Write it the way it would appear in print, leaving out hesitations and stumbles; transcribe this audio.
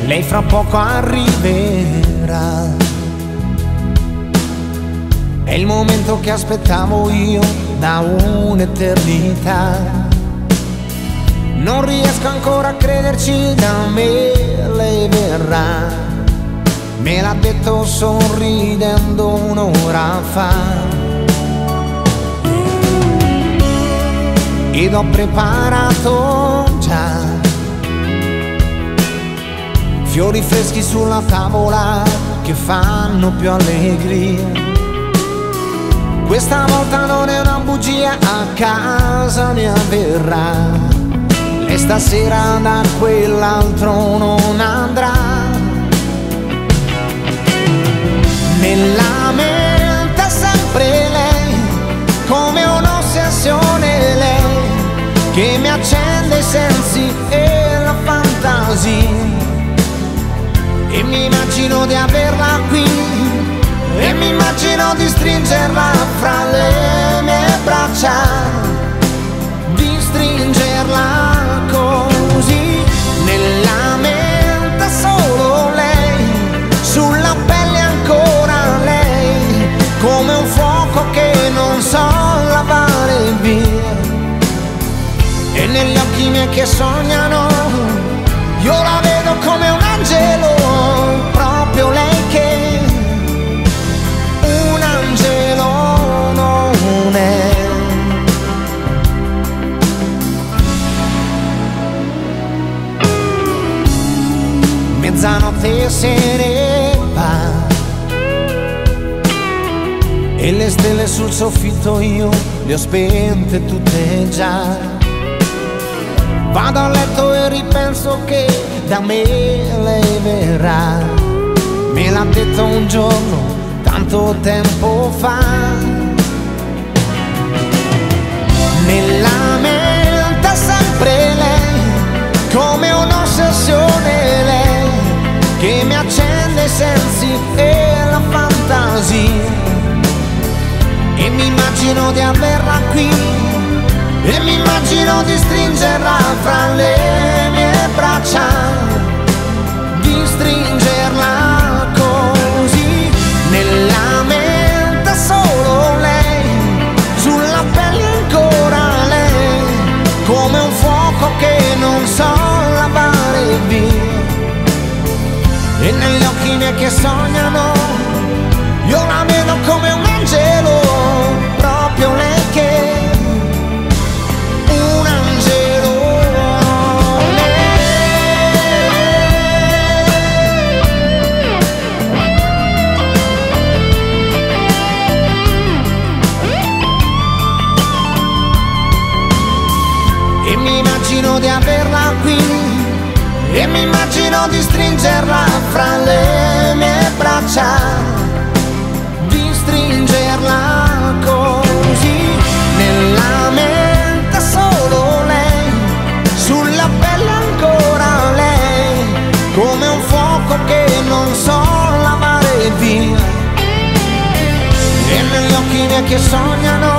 lei fra poco arriverà. È il momento che aspettavo io da un'eternità. Non riesco ancora a crederci, da me lei verrà. Me l'ha detto sorridendo un'ora fa. Ed ho preparato già fiori freschi sulla tavola che fanno più allegria. Questa volta non è una bugia, a casa mia verrà. Lei stasera da quell'altro non andrà. Nella mente è sempre lei, come un'ossessione lei, che mi accende i sensi e la fantasia. E mi immagino di averla qui, e mi immagino di stringerla fra le mie braccia, di stringerla così. Nella mente solo lei, sulla pelle ancora lei, come un fuoco che non so lavare via. E negli occhi miei che sognano, io la vedo come un angelo, proprio lei che un angelo non è. Mezzanotte se ne va e le stelle sul soffitto io le ho spente tutte già. Vado a letto e ripenso che da me lei verrà. Me l'ha detto un giorno, tanto tempo fa. Nella mente è sempre lei, come un'ossessione lei, che mi accende i sensi e la fantasia. E mi immagino di averla qui, e mi immagino di stringerla fra le mie braccia, di stringerla così. Nella mente solo lei, sulla pelle ancora lei, come un fuoco che non so lavare via. E negli occhi miei che sognano, io la vedo come un angelo, proprio lei che un angelo e mi immagino di averla qui, e mi immagino di stringerla fra le mie braccia, di stringerla così. Nella mente solo lei, sulla pelle ancora lei, come un fuoco che non so lavare via. E negli occhi miei che sognano,